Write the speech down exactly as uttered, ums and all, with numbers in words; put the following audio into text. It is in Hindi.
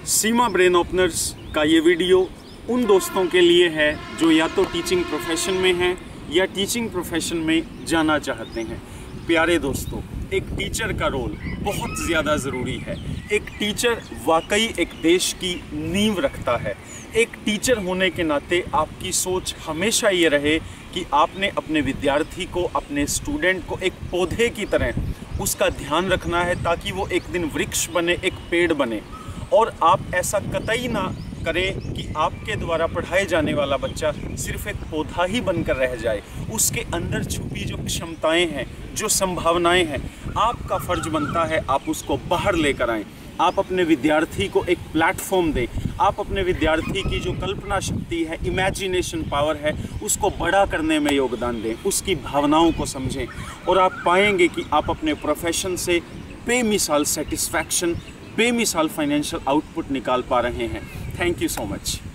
सीमा ब्रेन ओपनर्स का ये वीडियो उन दोस्तों के लिए है जो या तो टीचिंग प्रोफेशन में हैं या टीचिंग प्रोफेशन में जाना चाहते हैं। प्यारे दोस्तों, एक टीचर का रोल बहुत ज़्यादा ज़रूरी है। एक टीचर वाकई एक देश की नींव रखता है। एक टीचर होने के नाते आपकी सोच हमेशा ये रहे कि आपने अपने विद्यार्थी को, अपने स्टूडेंट को एक पौधे की तरह उसका ध्यान रखना है ताकि वो एक दिन वृक्ष बने, एक पेड़ बने। और आप ऐसा कतई ना करें कि आपके द्वारा पढ़ाए जाने वाला बच्चा सिर्फ एक पौधा ही बनकर रह जाए। उसके अंदर छुपी जो क्षमताएं हैं, जो संभावनाएं हैं, आपका फ़र्ज बनता है आप उसको बाहर लेकर आएँ। आप अपने विद्यार्थी को एक प्लेटफॉर्म दें। आप अपने विद्यार्थी की जो कल्पना शक्ति है, इमेजिनेशन पावर है, उसको बड़ा करने में योगदान दें, उसकी भावनाओं को समझें। और आप पाएंगे कि आप अपने प्रोफेशन से बेमिसाल सेटिस्फैक्शन, बेमिसाल फाइनेंशियल आउटपुट निकाल पा रहे हैं। Thank you so much.